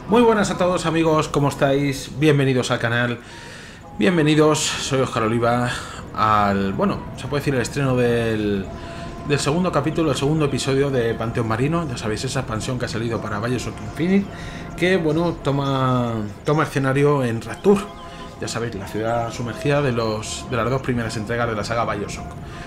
Muy buenas a todos amigos, ¿cómo estáis? Bienvenidos al canal. Bienvenidos, soy Óscar Oliva al, se puede decir el estreno del segundo capítulo, el segundo episodio de Panteón Marino. Ya sabéis, esa expansión que ha salido para Bioshock Infinite, que toma escenario en Rapture. Ya sabéis, la ciudad sumergida de las dos primeras entregas de la saga Bioshock.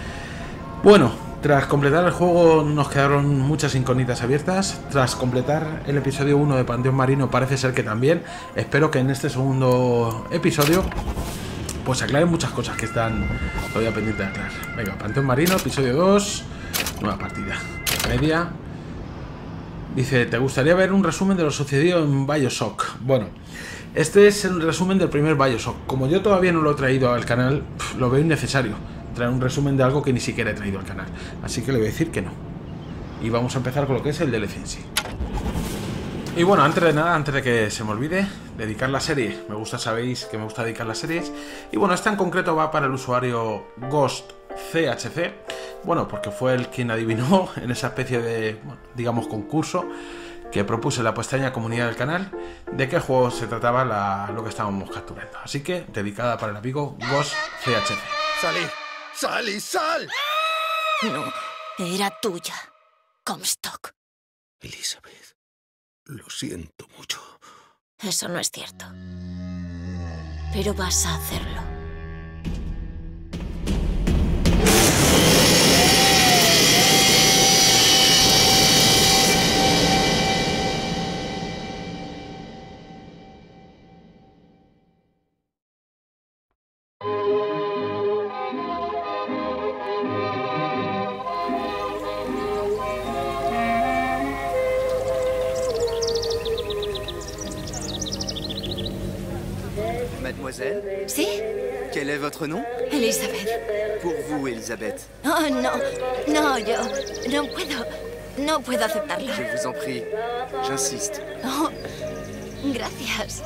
Tras completar el juego nos quedaron muchas incógnitas abiertas. Tras completar el episodio 1 de Panteón Marino parece ser que también. Espero que en este segundo episodio pues aclaren muchas cosas que están todavía pendientes de aclarar. Venga, Panteón Marino, episodio 2, nueva partida. Media. Dice, ¿te gustaría ver un resumen de lo sucedido en Bioshock? Bueno, este es el resumen del primer Bioshock. Como yo todavía no lo he traído al canal, lo veo innecesario traer un resumen de algo que ni siquiera he traído al canal. Así que le voy a decir que no. Y vamos a empezar con lo que es el DLC en sí. Y bueno, antes de nada, antes de que se me olvide, dedicar la serie. Sabéis que me gusta dedicar las series. Y bueno, esta en concreto va para el usuario GhostCHC. Bueno, porque fue el quien adivinó en esa especie de, digamos, concurso que propuse en la pestaña comunidad del canal de qué juego se trataba lo que estábamos capturando. Así que, dedicada para el amigo GhostCHC. ¡Sally, sal! No, era tuya, Comstock. Elizabeth, lo siento mucho. Eso no es cierto. Pero vas a hacerlo. Mademoiselle? ¿Sí? Quel est votre nom? Elizabeth. Pour vous, Elisabeth. Oh, no, yo no puedo aceptarlo. Je vous en prie, j'insiste. Oh, gracias.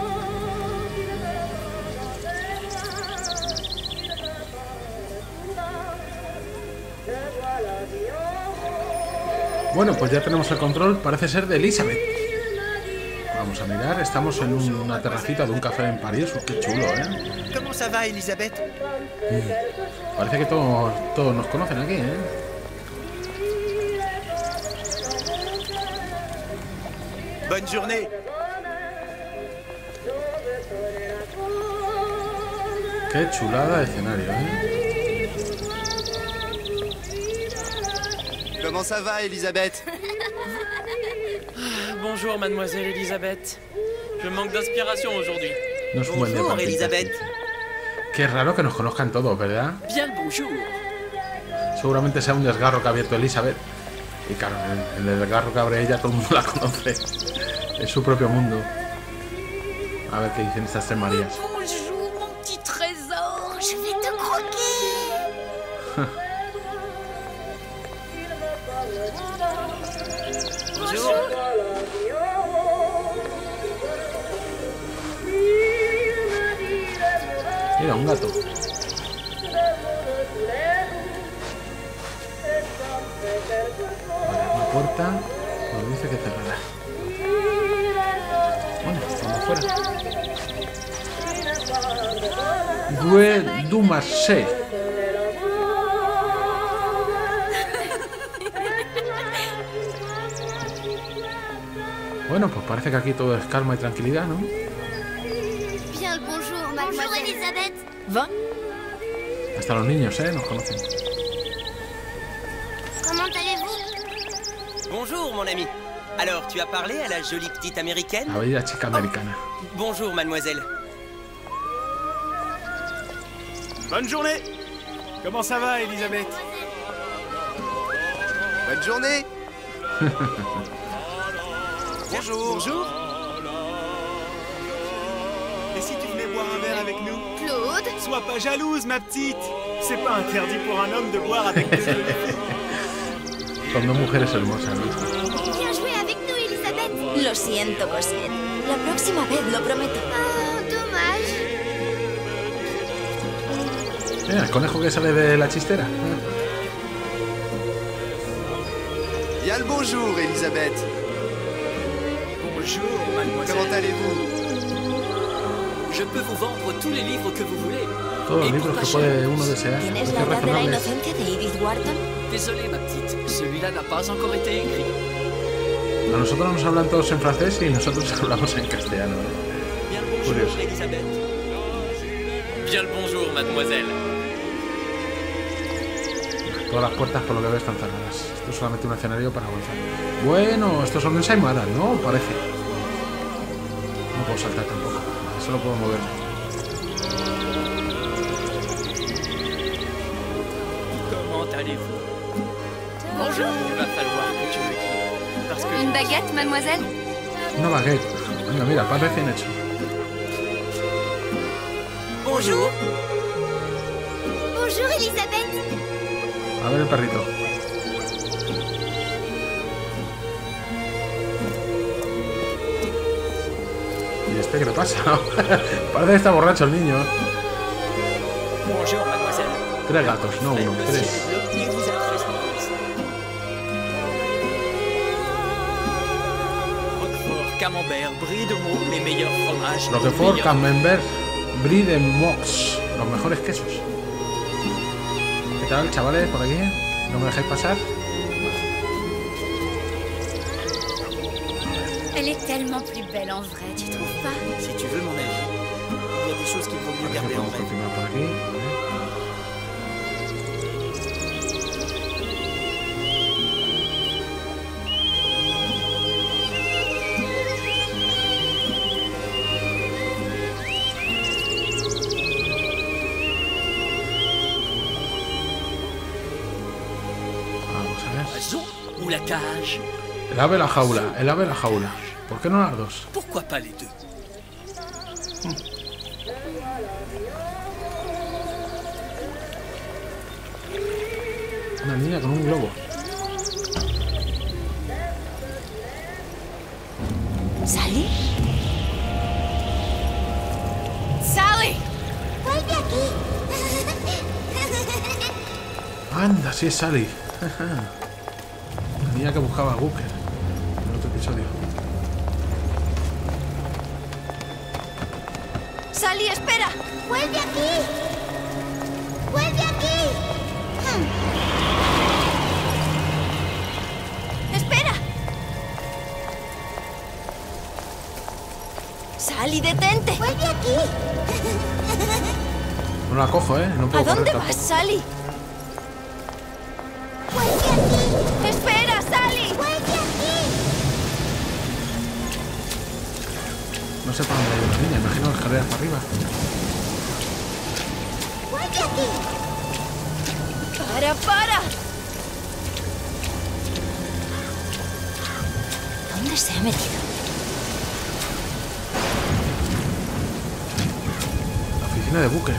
Bueno, pues ya tenemos el control, parece ser de Elizabeth. Vamos a mirar, estamos en una terracita de un café en París. Qué chulo, ¿eh? Comment ça va, Elisabeth? Parece que todos nos conocen aquí, ¿eh? Bonne journée. Qué chulada de escenario, ¿eh? Comment ça va, Elisabeth? Bonjour, mademoiselle Elisabeth. Je manque d'inspiration aujourd'hui. No es un buen día Bonjour, para pintar, Elisabeth. sí. Qué raro que nos conozcan todos, ¿verdad? Bien le bonjour. Seguramente sea un desgarro que ha abierto Elizabeth. Y claro, el desgarro que abre ella, todo el mundo la conoce. Es su propio mundo. A ver qué dicen estas tres Marías. Bonjour, mon petit trésor. Je vais te croquer. Bonjour. Mira, un gato. Vale, una puerta. Nos dice que cerrará. Bueno, vamos afuera. Rue du Marché. Bueno, pues parece que aquí todo es calma y tranquilidad, ¿no? Bien le bonjour, mademoiselle. Bonjour, Elizabeth. Va. Hasta los niños, nos conocen. Comment allez-vous? Bonjour, mon ami. Alors, tu as parlé à la jolie petite américaine? La bella chica americana. Bonjour, mademoiselle. Bonne journée. Comment ça va, Elisabeth? Bonne journée. Bonjour. Bonjour. Et si tu venais boire un verre avec nous? Claude? Sois pas jalouse, ma petite. C'est pas interdit pour un homme de boire avec deux jolies filles. Son dos mujeres hermosas, ¿viste? Viens jouer avec nous, Elizabeth. Lo siento, Cosette. La próxima vez, lo prometo. Oh, dommage. Mira, el conejo que sale de la chistera. Bien le bonjour, Elisabeth. Bonjour, mademoiselle. Comment allez-vous? Je peux vous vendre tous les livres que vous voulez. Todos los Et libros pour que pas puede cher. uno desear. ¿Tienes Precios la edad de la razonables. inocencia de Edith Wharton? Désolé, ma petite. Celui-là n'a pas encore été écrit. A nosotros nos hablan todos en francés y nosotros hablamos en castellano. Bien le bonjour, Curioso. Elisabeth. Bien le bonjour, mademoiselle. Todas las puertas, por lo que veo, están cerradas. Esto es solamente un escenario para avanzar. Bueno, estos son ensaimadas, ¿no? Parece. No puedo saltar tampoco. Solo puedo moverme. Comment allez-vous? Bonjour. Il va falloir que tu me guides. Parce que Une baguette, mademoiselle? Una baguette. Venga, mira, pan recién hecho. Bonjour. Bonjour, Elisabeth. A ver el perrito. ¿Y este qué le pasa? Parece que está borracho el niño. Bonjour, mademoiselle. 3 gatos, no uno, Monsieur 3. développe et vous adresse mon service. Roquefort, camembert, brie de Meaux, les meilleurs fromages. les Roquefort, meilleurs- Camembert, Brie de Mox. Los mejores quesos. ¿Qué tal, chavales, por aquí? ¿No me dejáis pasar? Elle est tellement plus belle en vrai, tu trouves pas? Si tu veux mon avis, il y a des choses qu'il vaut mieux Vale, garder en podemos rêve. continuar por aquí. Vale. Vamos a ver. Oiseau ou la cage? El ave, la jaula. El ave, la jaula. ¿Por qué no las dos? Pourquoi pas les deux? Una niña con un globo. ¿Sally? ¡Sally! ¡Vuelve aquí! Anda, sí es Sally. La niña que buscaba a Booker en el otro episodio. ¡Sally, espera! ¡Vuelve aquí! ¡Vuelve aquí! ¡Espera! ¡Sally, detente! ¡Vuelve aquí! No la cojo, ¿eh? No ¿A puedo dónde correr vas, tampoco. Sally? ¡Vuelve aquí! ¡Espera, Sally! ¡Vuelve aquí! No sé para dónde ha ido la niña. Imagino escaleras para arriba. ¡Vuelve aquí! ¡Para! ¿Dónde se ha metido? La oficina de Booker.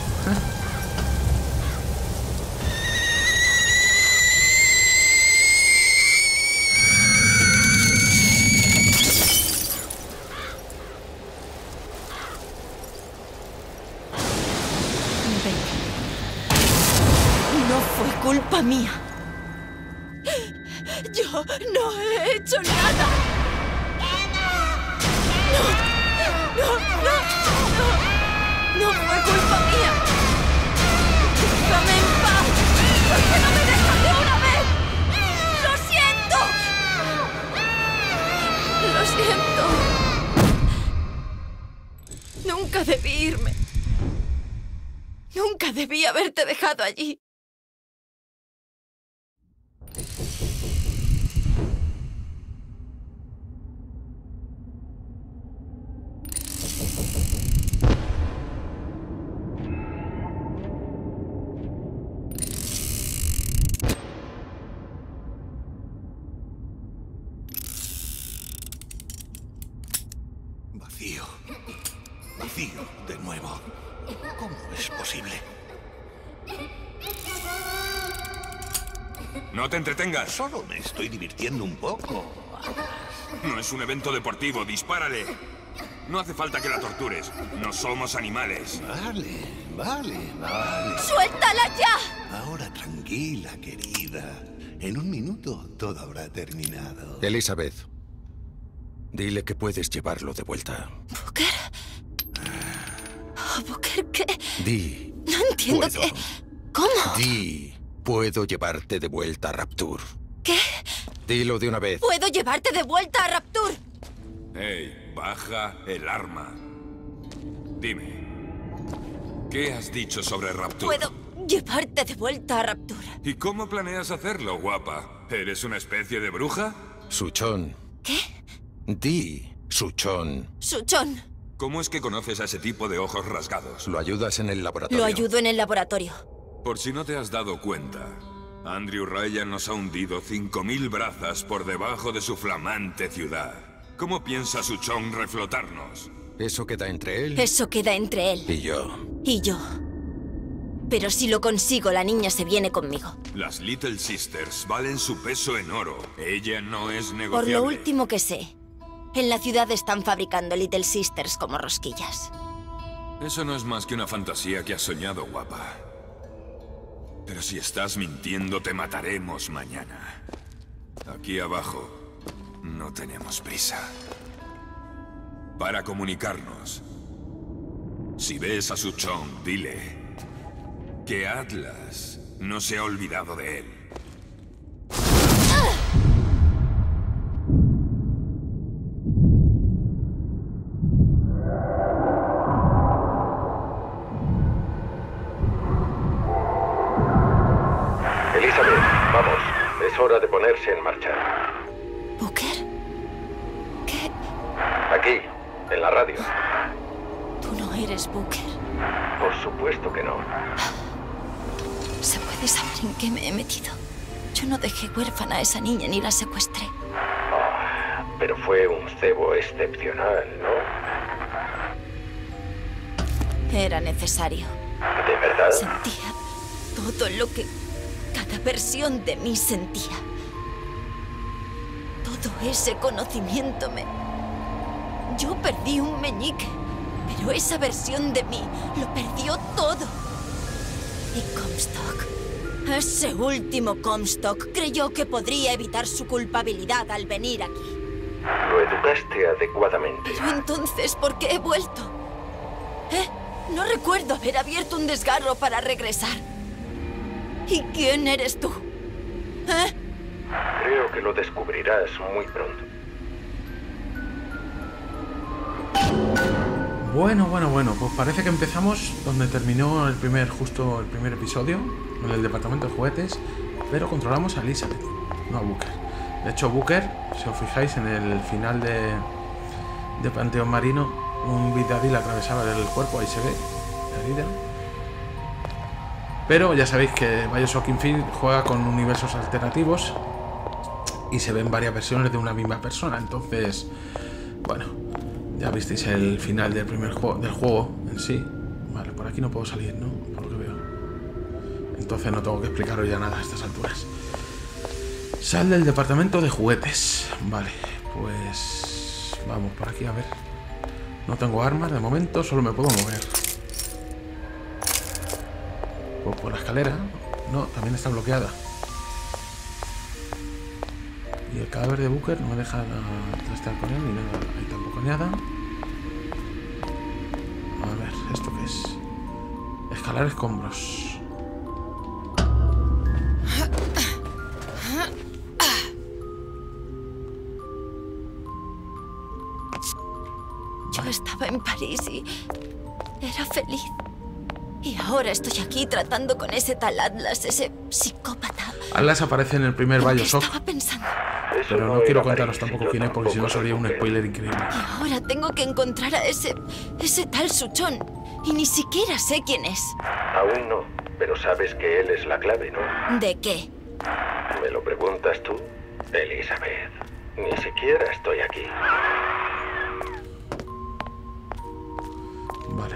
No fue culpa mía. Yo no he hecho nada. No fue culpa mía. Déjame en paz. ¿Por qué no me dejas de una vez? ¡Lo siento! Lo siento. Nunca debí irme. Nunca debí haberte dejado allí. Vacío. Vacío de nuevo. ¿Cómo es posible? No te entretengas. Solo me estoy divirtiendo un poco. No es un evento deportivo. Dispárale. No hace falta que la tortures. No somos animales. Vale. ¡Suéltala ya! Ahora tranquila, querida. En un minuto todo habrá terminado. Elizabeth, Dile que puedes llevarlo de vuelta. ¿Booker? Oh, ¿Booker qué? Di. No entiendo puedo. qué... ¿Cómo? Di. Puedo llevarte de vuelta a Rapture. ¿Qué? Dilo de una vez. ¿Puedo llevarte de vuelta a Rapture? Hey, baja el arma. Dime, ¿qué has dicho sobre Rapture? ¿Puedo llevarte de vuelta a Rapture? ¿Y cómo planeas hacerlo, guapa? ¿Eres una especie de bruja? Suchón. ¿Qué? Di. Suchón. Suchón. ¿Cómo es que conoces a ese tipo de ojos rasgados? Lo ayudas en el laboratorio. Lo ayudo en el laboratorio. Por si no te has dado cuenta, Andrew Ryan nos ha hundido 5000 brazas por debajo de su flamante ciudad. ¿Cómo piensa Suchón reflotarnos? Eso queda entre él Eso queda entre él y yo. y yo. Pero si lo consigo, la niña se viene conmigo. Las Little Sisters valen su peso en oro. Ella no es Por negociable. lo último que sé, en la ciudad están fabricando Little Sisters como rosquillas. Eso no es más que una fantasía que has soñado, guapa. Pero si estás mintiendo, te mataremos mañana. Aquí abajo, no tenemos prisa. Para comunicarnos, si ves a Suchón, dile que Atlas no se ha olvidado de él. Elizabeth, vamos. Es hora de ponerse en marcha. ¿Booker? ¿Qué? Aquí, en la radio. Tú no eres Booker. Por supuesto que no. ¿Se puede saber en qué me he metido? Yo no dejé huérfana a esa niña ni la secuestré. Pero fue un cebo excepcional, ¿no? Era necesario. ¿De verdad? Sentía todo lo que cada versión de mí sentía. Todo ese conocimiento me... Yo perdí un meñique, pero esa versión de mí lo perdió todo. Y Comstock, ese último Comstock, creyó que podría evitar su culpabilidad al venir aquí. Lo educaste adecuadamente. Pero entonces, ¿por qué he vuelto? No recuerdo haber abierto un desgarro para regresar. ¿Y quién eres tú? Creo que lo descubrirás muy pronto. Bueno, pues parece que empezamos donde terminó el primer episodio, en el departamento de juguetes, pero controlamos a Elizabeth, no a Booker. De hecho, Booker, si os fijáis en el final de Panteón Marino, un Vidadil le atravesaba el cuerpo, ahí se ve la herida. Pero ya sabéis que Bioshock Infinite juega con universos alternativos y se ven varias versiones de una misma persona, entonces, bueno, ya visteis el final del del juego en sí. Vale, por aquí no puedo salir, ¿no? Por lo que veo. Entonces no tengo que explicaros ya nada a estas alturas. Sal del departamento de juguetes. Vale, pues vamos por aquí a ver. No tengo armas de momento, solo me puedo mover. Pues por la escalera. No, también está bloqueada. Y el cadáver de Booker no me deja estar con él ni nada. Ahí tampoco nada. A ver, ¿esto qué es? Escalar escombros. Yo estaba en París y era feliz. Y ahora estoy aquí tratando con ese tal Atlas, ese psicópata. Atlas aparece en el primer ¿En qué Bioshock, estaba pensando? pero no quiero contaros tampoco quién es porque si no sería un spoiler increíble. Y ahora tengo que encontrar a ese tal Suchón. Y ni siquiera sé quién es. Aún no, pero sabes que él es la clave, ¿no? ¿De qué? ¿Me lo preguntas tú? Elizabeth, ni siquiera estoy aquí. Vale.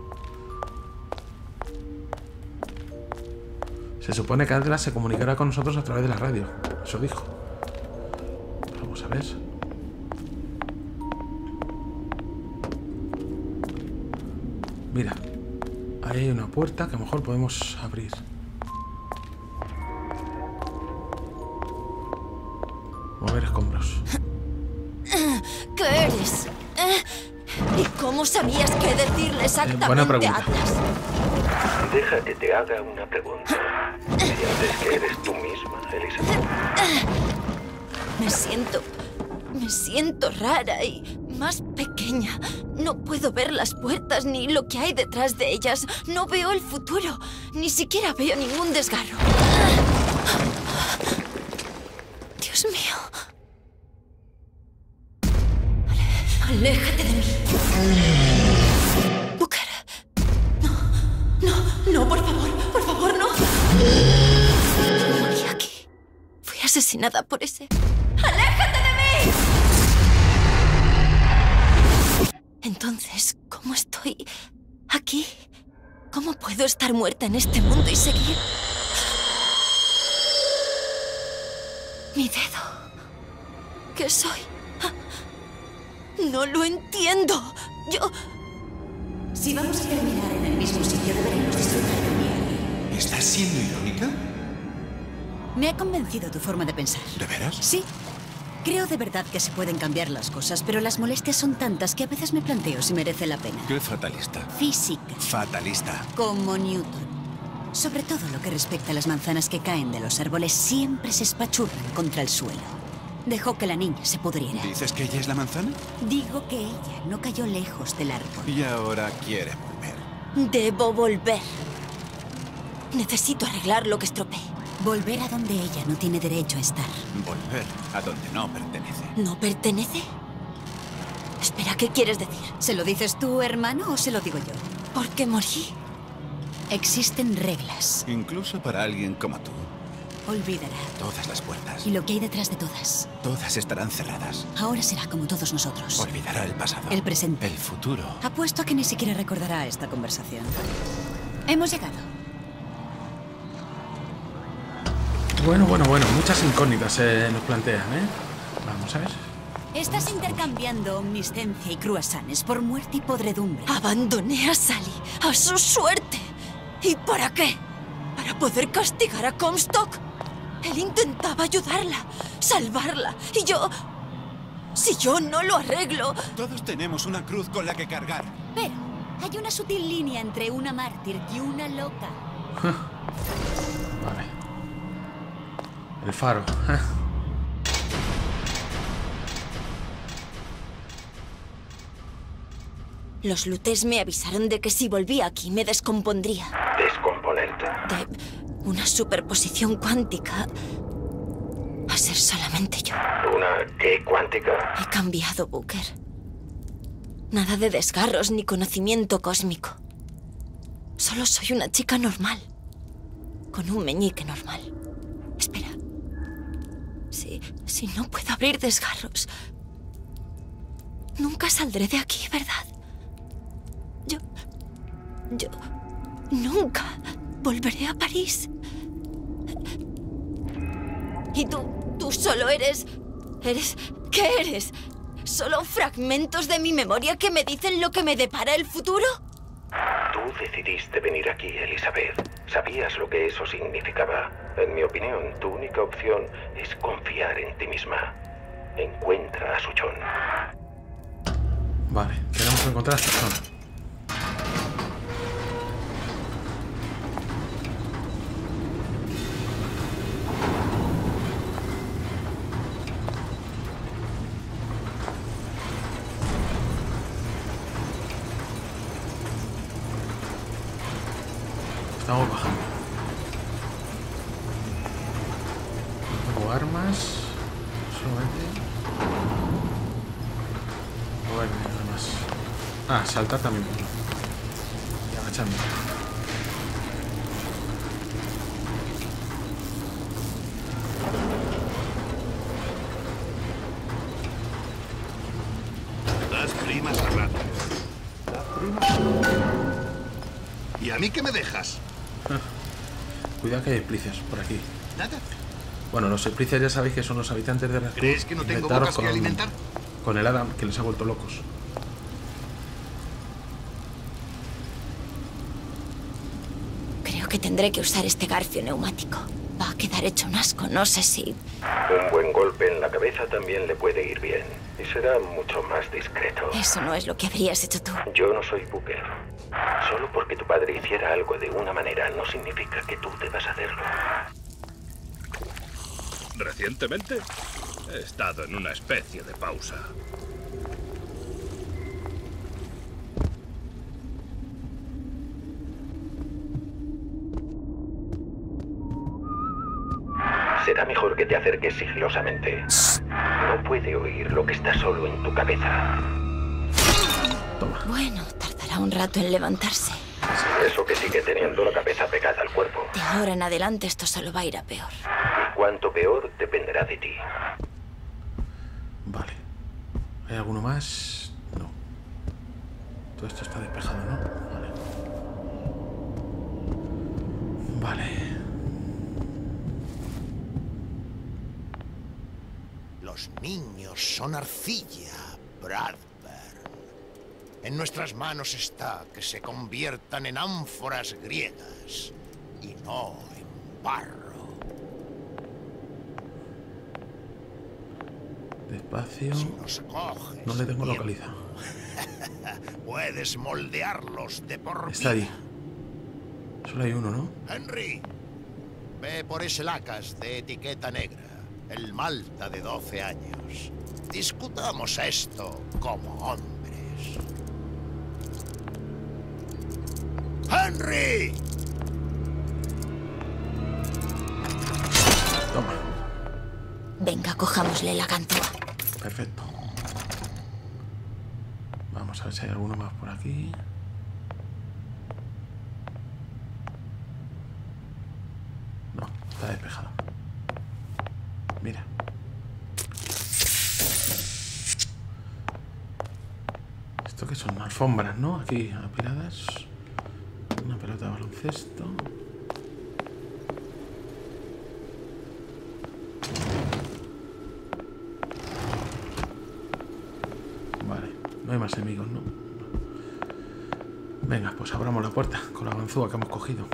Se supone que Atlas se comunicará con nosotros a través de la radio. Eso dijo. Vamos a ver. Mira. Ahí hay una puerta que a lo mejor podemos abrir. Mover escombros. ¿Qué ¿Cómo sabías qué decirle exactamente buena a pregunta. Atlas? Deja que te haga una pregunta. ¿Sientes que eres tú misma, Elizabeth? Me siento rara y más pequeña. No puedo ver las puertas ni lo que hay detrás de ellas. No veo el futuro. Ni siquiera veo ningún desgarro. Dios mío. Aléjate de mí. Booker. No, por favor, no. Morí aquí. Fui asesinada por ese... ¡Aléjate de mí! Entonces, ¿cómo estoy aquí? ¿Cómo puedo estar muerta en este mundo y seguir? Mi dedo. ¿Qué soy? No lo entiendo. Si vamos a terminar en el mismo sitio, deberemos disfrutar de mi... ¿Estás siendo irónica? Me ha convencido tu forma de pensar. ¿De veras? Sí. Creo de verdad que se pueden cambiar las cosas, pero las molestias son tantas que a veces me planteo si merece la pena. Qué fatalista. Física. Fatalista. Como Newton. Sobre todo lo que respecta a las manzanas que caen de los árboles, siempre se espachurran contra el suelo. Dejó que la niña se pudriera. ¿Dices que ella es la manzana? Digo que ella no cayó lejos del árbol. Y ahora quiere volver. Debo volver. Necesito arreglar lo que estropeé. Volver a donde ella no tiene derecho a estar. Volver a donde no pertenece. ¿No pertenece? Espera, ¿qué quieres decir? ¿Se lo dices tú, hermano, o se lo digo yo? ¿Por qué morí? Existen reglas. Incluso para alguien como tú. Olvídala. Todas las puertas. Y lo que hay detrás de todas. Todas estarán cerradas. Ahora será como todos nosotros. Olvidará el pasado. El presente. El futuro. Apuesto a que ni siquiera recordará esta conversación. Hemos llegado. Bueno. Muchas incógnitas se nos plantean, ¿eh? Vamos a ver. Estás intercambiando omniscencia y cruasanes por muerte y podredumbre. Abandoné a Sally a su suerte. ¿Y para qué? ¿Para poder castigar a Comstock? Él intentaba ayudarla, salvarla. Y yo... Si yo no lo arreglo... Todos tenemos una cruz con la que cargar. Pero hay una sutil línea entre una mártir y una loca. Vale. El faro. Los Lutes me avisaron de que si volvía aquí me descompondría. ¿Descomponerte? De una superposición cuántica a ser solamente yo. ¿Una qué cuántica? He cambiado, Booker. Nada de desgarros ni conocimiento cósmico. Solo soy una chica normal. Con un meñique normal. Espera. Si no puedo abrir desgarros, nunca saldré de aquí, ¿verdad? Yo nunca volveré a París. Y tú solo eres... ¿Qué eres? ¿Solo fragmentos de mi memoria que me dicen lo que me depara el futuro? Tú decidiste venir aquí, Elizabeth. Sabías lo que eso significaba. En mi opinión, tu única opción es confiar en ti misma. Encuentra a Suchon. Vale, tenemos que encontrar a Suchon. Estamos bajando. Tengo armas. Solamente. Bueno, nada más. Ah, saltar también puedo. Y agacharme. Las primas a rato. ¿Y a mí qué me dejas? Cuidado que hay esplicios por aquí. Nada. Bueno, los esplicios ya sabéis que son los habitantes de Red Cruz. ¿Crees que no tengo infectados bocas que alimentar? Con el Adam, que les ha vuelto locos. Creo que tendré que usar este garfio neumático. Va a quedar hecho un asco, no sé si... Un buen golpe en la cabeza también le puede ir bien. Y será mucho más discreto. Eso no es lo que habrías hecho tú. Yo no soy Booker. Solo porque tu padre hiciera algo de una manera no significa que tú debas hacerlo. Recientemente he estado en una especie de pausa. Será mejor que te acerques sigilosamente. No puede oír lo que está solo en tu cabeza. Bueno, tardará un rato en levantarse. Eso que sigue teniendo la cabeza pegada al cuerpo. De ahora en adelante esto solo va a ir a peor. Y cuanto peor dependerá de ti. Vale. ¿Hay alguno más? No. Todo esto está despejado, ¿no? Vale. Vale. Los niños son arcilla, Bradburn. En nuestras manos está que se conviertan en ánforas griegas y no en barro. Despacio. Si nos coges, No le tengo localizado. puedes moldearlos de por vida. Está ahí. Solo hay uno, ¿no? Henry, ve por ese lacas de etiqueta negra, el Malta de 12 años. Discutamos esto como hombres. ¡Henry! Toma. Venga, cojámosle la ganzúa. Perfecto. Vamos a ver si hay alguno más por aquí. No, está despejado. Mira. ¿Esto qué son? Alfombras, ¿no? Aquí apiladas. Una pelota de baloncesto. Vale, no hay más enemigos, ¿no? Venga, pues abramos la puerta con la ganzúa que hemos cogido.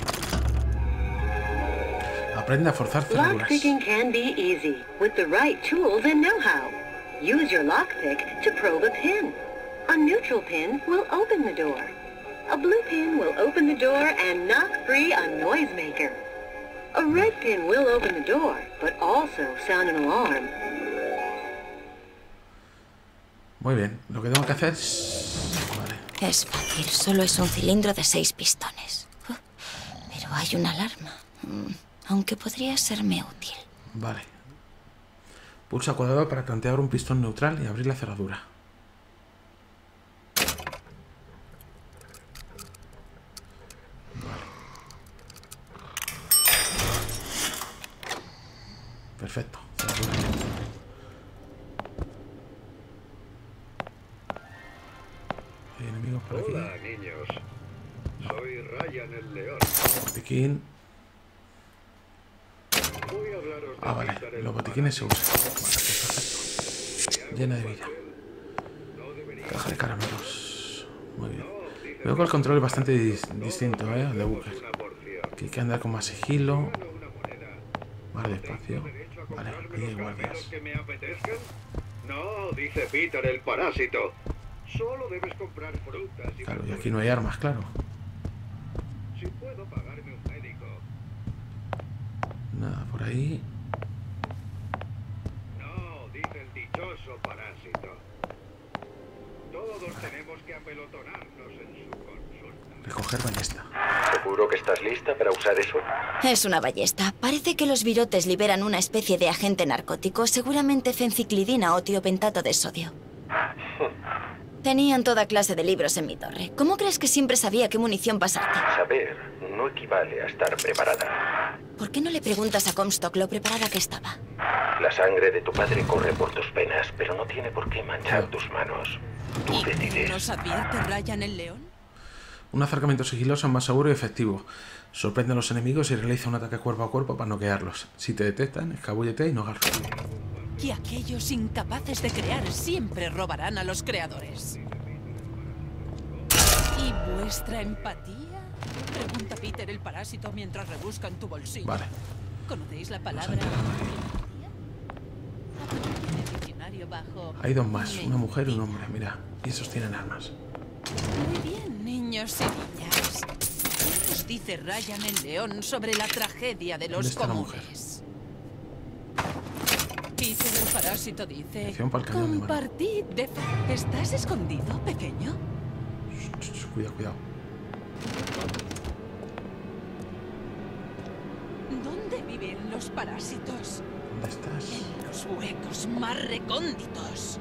Aprende a forzar cerraduras. Lockpicking can be easy with the right tools and know-how. Use your lockpick to probe a pin. A neutral pin will open the door. A blue pin will open the door and knock free a noisemaker. A red pin will open the door, but also sound an alarm. Muy bien, lo que tengo que hacer es... Vale. Es fácil, solo es un cilindro de 6 pistones. Pero hay una alarma. Aunque podría serme útil. Vale. Pulsa cuadrado para plantear un pistón neutral y abrir la cerradura. Perfecto. Hay enemigos por aquí. Hola, niños. Soy Ryan el León. Botiquín. Voy a hablaros de Ah, vale. Los botiquines se usan. Vale, perfecto. Llena de vida. Caja de caramelos. Muy bien. Veo que el control es bastante distinto, al de Booker. Aquí hay que andar con más sigilo. Vale, despacio. Vale, ahí hay guardias. No, dice Peter el parásito. Solo debes comprar frutas y... Claro, y aquí no hay armas, claro. Si puedo pagarme un médico. Nada por ahí. No, dice el dichoso parásito. Todos tenemos que apelotonarnos en su consulta. Recoger ballesta. ¿Seguro que estás lista para usar eso? Es una ballesta. Parece que los virotes liberan una especie de agente narcótico, seguramente fenciclidina o tiopentato de sodio. Tenían toda clase de libros en mi torre. ¿Cómo crees que siempre sabía qué munición pasarte? Saber no equivale a estar preparada. ¿Por qué no le preguntas a Comstock lo preparada que estaba? La sangre de tu padre corre por tus venas, pero no tiene por qué manchar tus manos. Tú decides. ¿No sabía que Ryan el León? Un acercamiento sigiloso es más seguro y efectivo. Sorprende a los enemigos y realiza un ataque cuerpo a cuerpo para noquearlos. Si te detectan, escabúllete y no agarras. Y aquellos incapaces de crear siempre robarán a los creadores. ¿Y vuestra empatía? Pregunta Peter el parásito mientras rebusca en tu bolsillo. Vale. ¿Conocéis la palabra empatía? En el diccionario santuario bajo. Hay dos más, una mujer y un hombre, mira. Y esos tienen armas. Muy bien, niños y niñas. ¿Qué nos dice Ryan el León sobre la tragedia de los comunes? Peter el parásito dice... Compartid de fe. ¿Estás escondido, pequeño? Cuidado, cuidado. ¿Dónde viven los parásitos? ¿Dónde estás? En los huecos más recónditos.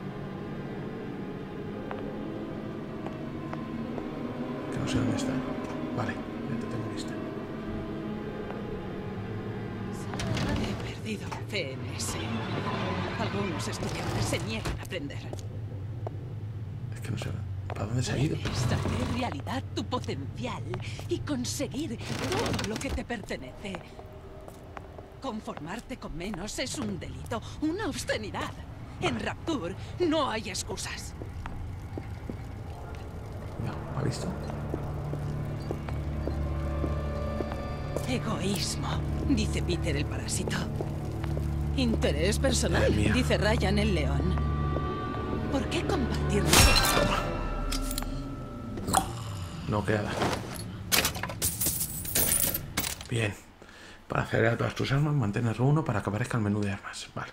Que no sé dónde está. Vale, ya te tengo vista. He perdido la fe en ese. Algunos estudiantes se niegan a aprender. Es que no sé para dónde se ha ido. Puedes hacer realidad tu potencial y conseguir todo lo que te pertenece. Conformarte con menos es un delito, una obscenidad. En Rapture no hay excusas. No, ¿ha visto? Egoísmo, dice Peter el parásito. Interés personal, dice Ryan el León. ¿Por qué compartirlo? Noqueada. Bien. Para acelerar todas tus armas, mantén R1 para que aparezca el menú de armas. Vale.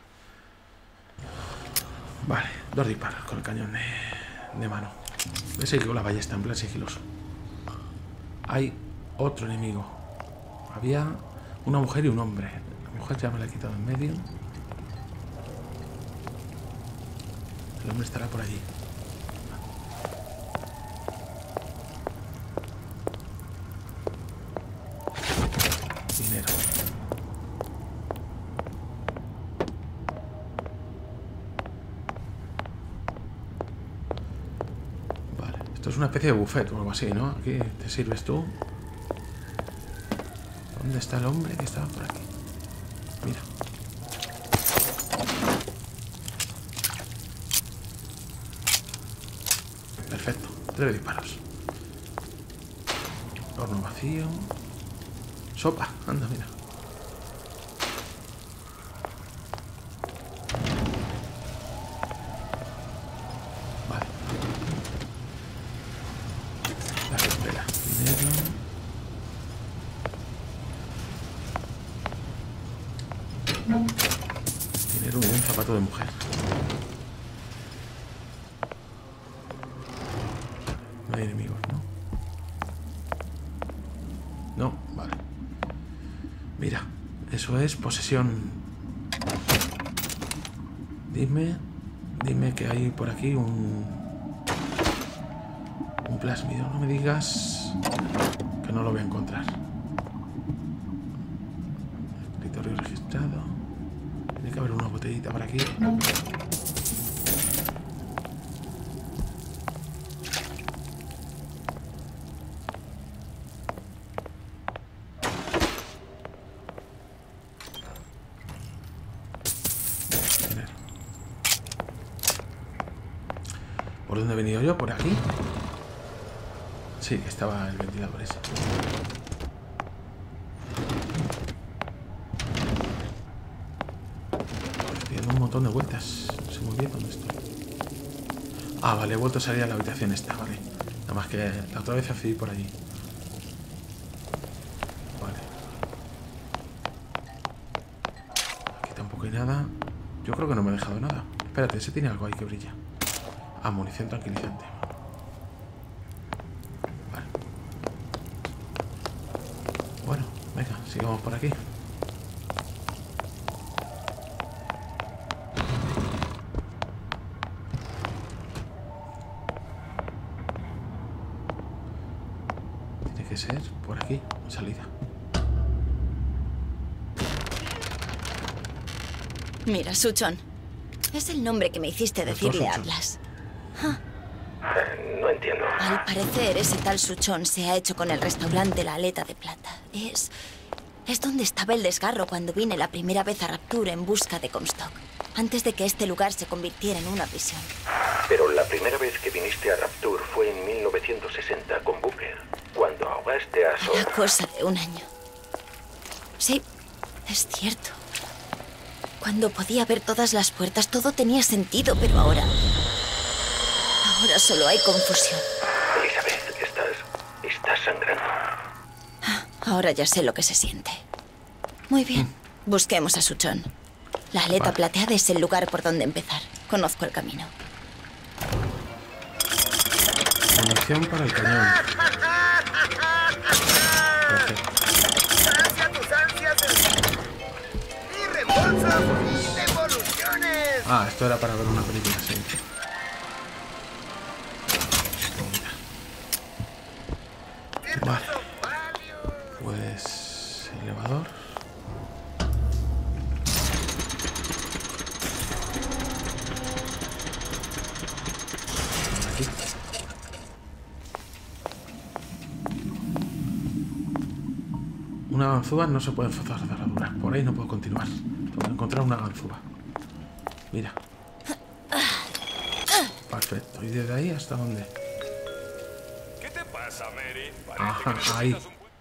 Vale, 2 disparos con el cañón de mano. Voy a seguir con la ballesta en plan sigiloso. Hay otro enemigo. Había una mujer y un hombre. La mujer ya me la he quitado en medio. El hombre estará por allí. Dinero. Vale, esto es una especie de buffet o algo así, ¿no? Aquí te sirves tú. ¿Dónde está el hombre que estaba por aquí? Mira. Perfecto, 3 disparos. Horno vacío. Sopa, anda, mira. Vale. Dale, espera. Dinero. Dinero y un zapato de mujer. No hay enemigos, ¿no? No, vale. Mira, eso es posesión. Dime que hay por aquí un plásmido. No me digas que no lo voy a encontrar. Escritorio registrado. Tiene que haber una botellita por aquí. ¿Por dónde he venido yo? ¿Por aquí? Sí, que estaba el ventilador ese. Estoy dando un montón de vueltas. No sé muy bien dónde estoy. Ah, vale, he vuelto a salir a la habitación esta, vale. Nada más que la otra vez accedí por allí. Vale. Aquí tampoco hay nada. Yo creo que no me he dejado nada. Espérate, ese tiene algo ahí que brilla. Ah, munición tranquilizante. Vale. Bueno, venga, sigamos por aquí. Tiene que ser por aquí, salida. Mira, Suchon. Es el nombre que me hiciste decirle a Atlas. No entiendo. Al parecer, ese tal Suchon se ha hecho con el restaurante La Aleta de Plata. Es donde estaba el desgarro cuando vine la primera vez a Rapture en busca de Comstock. Antes de que este lugar se convirtiera en una prisión. Pero la primera vez que viniste a Rapture fue en 1960 con Booker, cuando ahogaste a Era cosa de un año. Sí, es cierto. Cuando podía ver todas las puertas, todo tenía sentido, pero ahora... Ahora solo hay confusión. Elizabeth, estás sangrando. Ahora ya sé lo que se siente. Muy bien. Busquemos a Suchon. La aleta plateada es el lugar por donde empezar. Conozco el camino. Munición para el cañón. Perfecto. Gracias a tus ansias y reembolsos y devoluciones. Ah, esto era para ver una película, sí. Vale. Pues... elevador. Por aquí. Una ganzúa no se puede forzar cerraduras. Por ahí no puedo continuar. Tengo que encontrar una ganzúa. Mira. Perfecto. ¿Y desde ahí hasta dónde? ¿Qué te pasa, Mary? Ajá, ahí.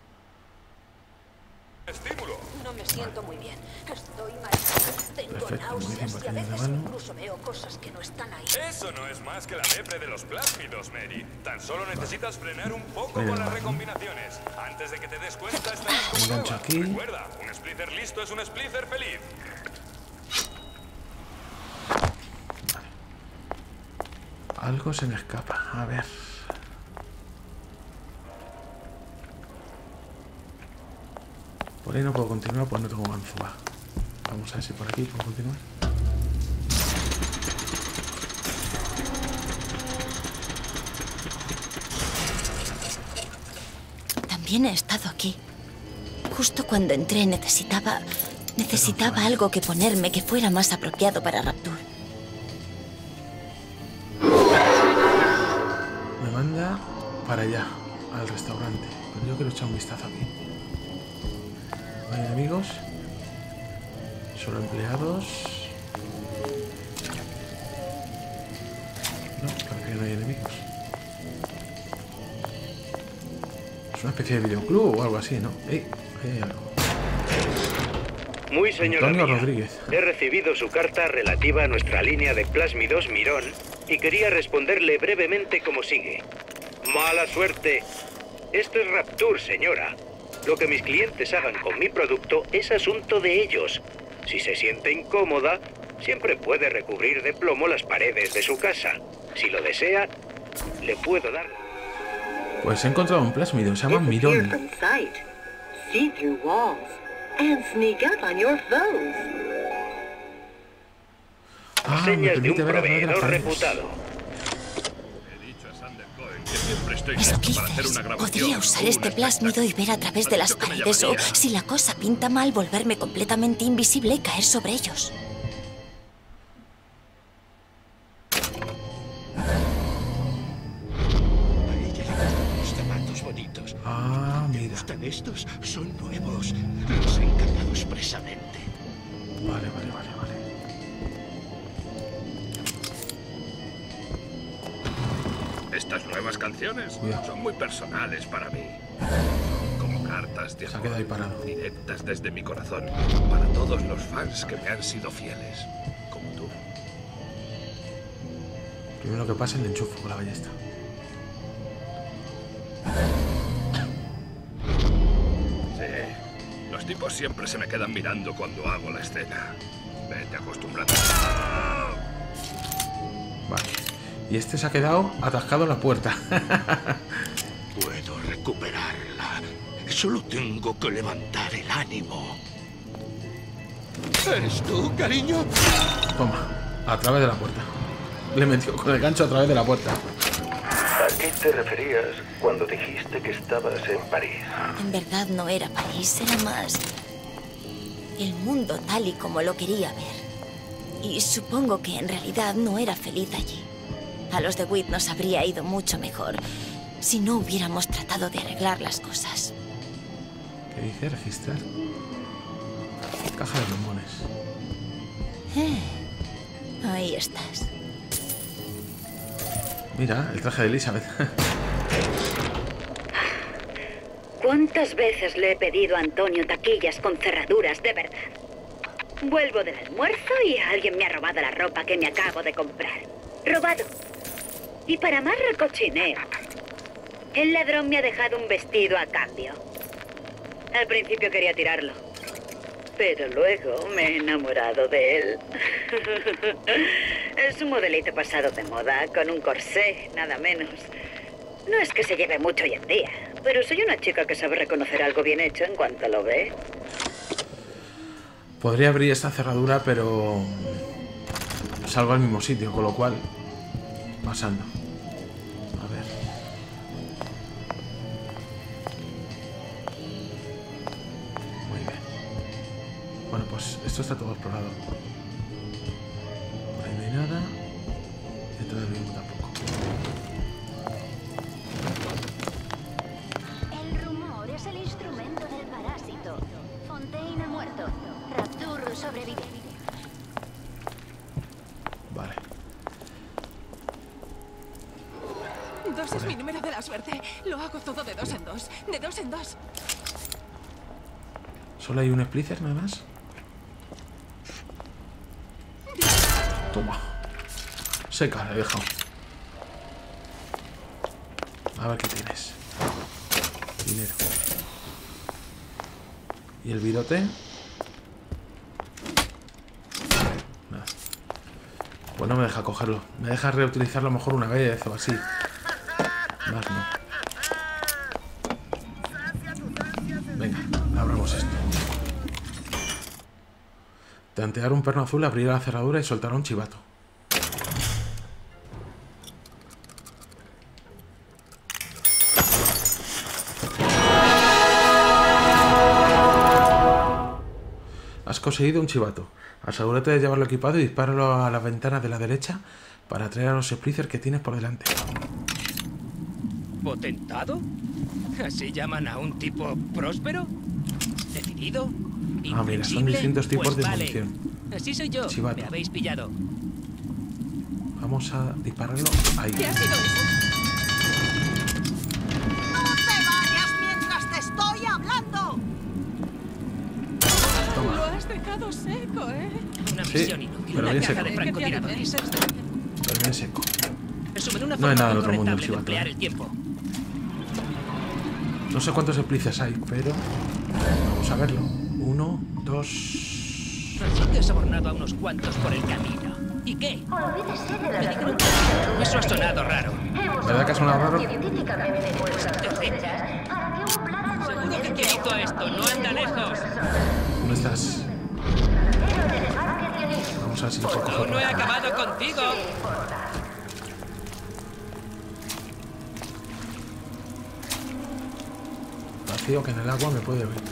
Estímulo. No me siento muy bien. Estoy mal. Tengo Perfecto, muy bien, náuseas y a batería de veces mano. incluso veo cosas que no están ahí. Eso no es más que la lepre de los plásmidos, Mary. Tan solo necesitas frenar un poco Mira, con las vale. recombinaciones. Antes de que te des cuenta, estarás como Engancho nueva. aquí. Recuerda, un splitter listo es un splitter feliz. Algo se me escapa. A ver. Por ahí no puedo continuar, pues no tengo ganzúa. Vamos a ver si por aquí puedo continuar. También he estado aquí. Justo cuando entré necesitaba algo que ponerme que fuera más apropiado para Rapture. Me manda para allá, al restaurante. Pero yo quiero echar un vistazo aquí. No hay enemigos. Solo empleados. No, parece que no hay enemigos. Es una especie de videoclub o algo así, ¿no? Ahí hay algo. Muy señora Antonio mía, Rodríguez. he recibido su carta relativa a nuestra línea de plásmidos Mirón y quería responderle brevemente como sigue. Mala suerte. Esto es Rapture, señora. Lo que mis clientes hagan con mi producto es asunto de ellos. Si se siente incómoda, siempre puede recubrir de plomo las paredes de su casa. Si lo desea, le puedo dar... Pues he encontrado un plásmido, se llama Disappear Mirón. from sight, see through walls, and sneak up on your foes. Ah, me Señas de un permite ver a través de las proveedor paredes. reputado. He dicho a Sander Cohen que siempre estoy Eso listo para hacer dices. una grabación. Podría usar o este una plásmido y ver a través de las paredes o, si la cosa pinta mal, volverme completamente invisible y caer sobre ellos. A ella le gustan los zapatos bonitos. Ah, ¿Te mira. gustan estos? Son nuevos. Los he encargado expresamente. Vale, vale, vale, vale. Estas nuevas canciones Cuidado. son muy personales para mí. Como cartas de Se ha quedado ahí parado. directas desde mi corazón para todos los fans que me han sido fieles, como tú. Primero que pase le enchufo con la ballesta. Sí, los tipos siempre se me quedan mirando cuando hago la escena. Vete acostumbrando. Vale. Y este se ha quedado atascado en la puerta. Puedo recuperarla. Solo tengo que levantar el ánimo. ¿Eres tú, cariño? Toma, a través de la puerta. Le metió con el gancho a través de la puerta. ¿A qué te referías cuando dijiste que estabas en París? En verdad no era París, era más el mundo tal y como lo quería ver. Y supongo que en realidad no era feliz allí. A los de Witt nos habría ido mucho mejor si no hubiéramos tratado de arreglar las cosas. ¿Qué dice? Registrar. Caja de bombones. Ahí estás. Mira, el traje de Elizabeth. ¿Cuántas veces le he pedido a Antonio taquillas con cerraduras de verdad? Vuelvo del almuerzo y alguien me ha robado la ropa que me acabo de comprar. Robado. Y para más recochineo, el ladrón me ha dejado un vestido a cambio. Al principio quería tirarlo, pero luego me he enamorado de él. Es un modelito pasado de moda, con un corsé, nada menos. No es que se lleve mucho hoy en día, pero soy una chica que sabe reconocer algo bien hecho en cuanto lo ve. Podría abrir esta cerradura, pero salgo al mismo sitio, con lo cual pasando. A ver. Muy bien. Bueno, pues esto está todo explorado. Por ahí no hay nada. Dentro del mismo tampoco. El rumor es el instrumento del parásito. Fontaine ha muerto. Rapture sobrevive. Vale. 2 es mi número de la suerte. Lo hago todo de 2 en 2. De 2 en 2. ¿Solo hay un splicer nada más? Toma. Seca, la he dejado. A ver qué tienes. Dinero. ¿Y el virote? Nada. Pues no me deja cogerlo. Me deja reutilizarlo a lo mejor una vez o así. Más no. Venga, abramos esto. Tantear un perno azul, abrir la cerradura y soltar un chivato. Has conseguido un chivato. Asegúrate de llevarlo equipado y dispáralo a la ventana de la derecha para atraer a los splicers que tienes por delante. ¿Potentado? ¿Así llaman a un tipo próspero? ¿Decidido? Ah, mira, son distintos tipos pues de vale. munición. Así soy yo. Chivato. Me habéis pillado. Vamos a dispararlo ahí. ¿Qué ha sido eso? ¡No te vayas mientras te estoy hablando! Toma. Lo has dejado seco, ¿eh? Una Sí, misión inútil. pero Una bien caja seco. de francotiradores. Pero bien seco. Resumen, una No hay forma nada del muy otro mundo, rentable de chivato. emplear el tiempo. No sé cuántos splicers hay, pero vamos a verlo. 1, 2... Así que he sobornado a unos cuantos por el camino. ¿Y qué? Olvídese de Me la dijeron que eso ha sonado raro. ¿Verdad que ha sonado raro? científicamente demuestra Terrible. para que un plan Seguro que quien hizo esto no anda lejos. ¿Dónde estás? Vamos a ver si lo puedo coger. Aún no he por acá. acabado contigo. Vacío que en el agua me puede ver.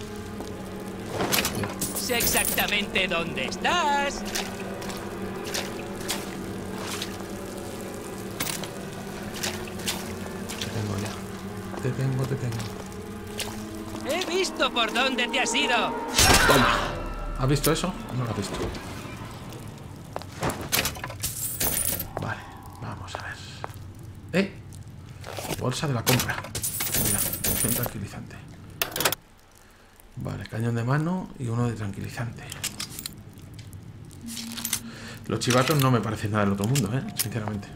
Sé exactamente dónde estás. Te tengo ya. Te tengo. He visto por dónde te has ido. Toma. ¿Has visto eso? No lo has visto. Vale, vamos a ver. Bolsa de la compra. Mira, un tranquilizante. Vale, cañón de mano y uno de tranquilizante. Los chivatos no me parecen nada del otro mundo, sinceramente.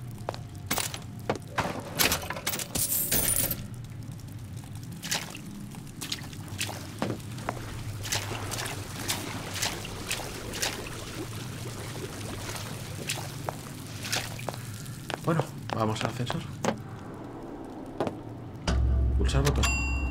Bueno, vamos al ascensor. Pulsar botón.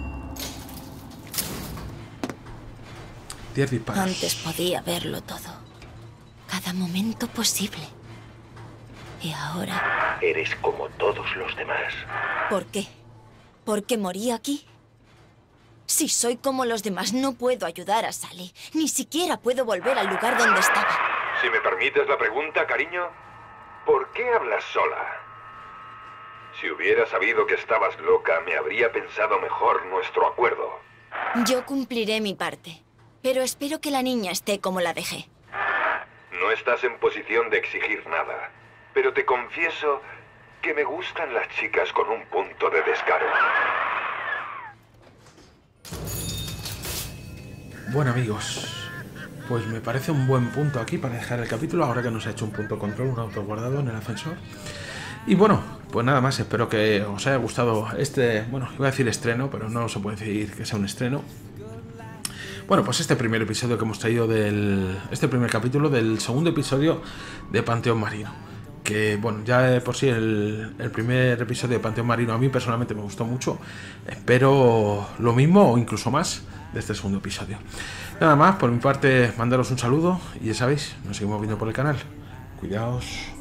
10 disparos. Antes podía verlo todo. Cada momento posible. Y ahora... Eres como todos los demás. ¿Por qué? ¿Por qué morí aquí? Si soy como los demás, no puedo ayudar a Sally. Ni siquiera puedo volver al lugar donde estaba. Si me permites la pregunta, cariño, ¿por qué hablas sola? Si hubiera sabido que estabas loca, me habría pensado mejor nuestro acuerdo. Yo cumpliré mi parte. Pero espero que la niña esté como la dejé. No estás en posición de exigir nada, pero te confieso que me gustan las chicas con un punto de descaro. Bueno, amigos, pues me parece un buen punto aquí para dejar el capítulo, ahora que nos ha hecho un punto control, un auto guardado en el ascensor. Y bueno, pues nada más, espero que os haya gustado este, bueno, iba a decir estreno, pero no se puede decir que sea un estreno. Bueno, pues este primer episodio que hemos traído este primer capítulo del segundo episodio de Panteón Marino. Que bueno, ya de por sí el primer episodio de Panteón Marino a mí personalmente me gustó mucho. Espero lo mismo o incluso más de este segundo episodio. Nada más, por mi parte, mandaros un saludo y ya sabéis, nos seguimos viendo por el canal. Cuidaos.